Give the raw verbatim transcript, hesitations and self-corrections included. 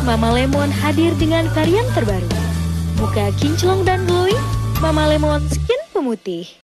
Mama Lemon hadir dengan varian terbaru. Muka kinclong dan glowing, Mama Lemon Skin Pemutih.